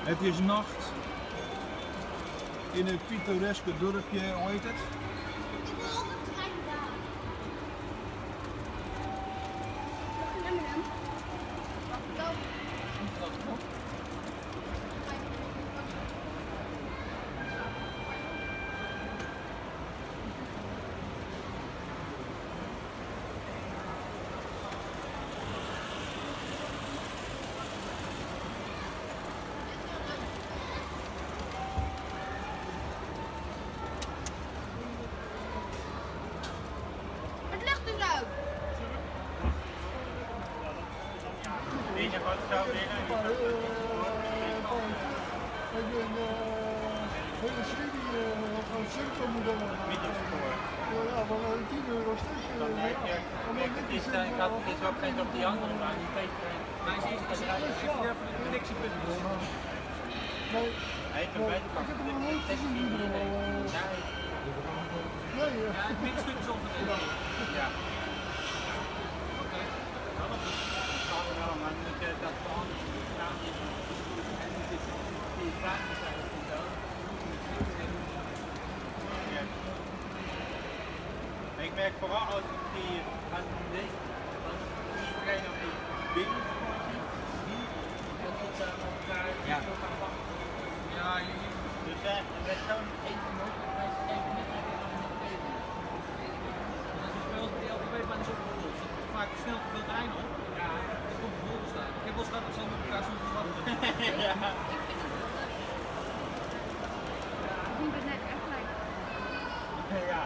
Het is nacht in het pittoreske dorpje, hoe heet het? Ik wil ook een trein daar. Het licht is uit. Weet je wat zou winnen? Hele serie van cirkelmodellen. Middelspoor. Ja, van 10 euro stuk. Dan heb je, ik had het ook geen op die andere, maar die weet Maar is even de connectiepunten. Nee, hij kan bij de ik heb hem nog nooit gezien. Nee, Ja, het middenstuk is ongeveer. Ja. Oké. Kan wel, maar niet dat de andere staan is. En niet die vragen zijn of niet zo. Ik merk vooral als ik die aan deze, als iedereen op die binnenspoor ziet, dat het aan elkaar gaan wachten. Ja, Dus met zo'n even mogelijkheid even net als die LVB-baan is opgevuld, zit er vaak snel te veel trein op. Ja, dat komt vol te staan. Ik heb wel eens gehad dat ze allemaal op elkaar zo te wachten. Ja. Ik vind het net echt leuk. Ja.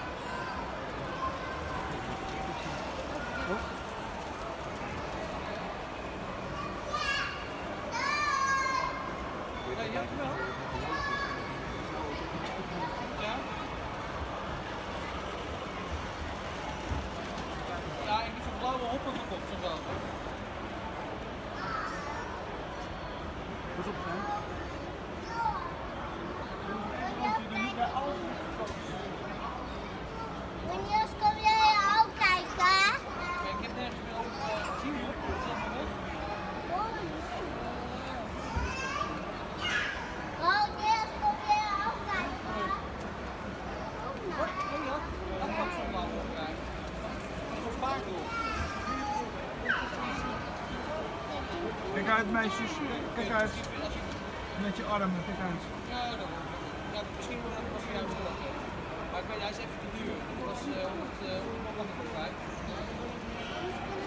Ja, je hebt hem wel. Ja? Ja, ik heb zo'n blauwe hopper gekocht vandaag. pas op, hè. Wanneer kom jij ook kijken? Ja, ik heb nergens meer over gezien hoor. Dat is allemaal weg. Wanneer kom jij ook kijken? Wat? Oh ja, dat kan zo'n blauwe hopper krijgen. Zo'n paard erop. Kijk uit, meisjes. Kijk uit. Met je armen, kijk uit. Ja, dat ja, misschien was voor jou zo. Maar ik weet, hij is even te duur. Dat was 100 kwijt.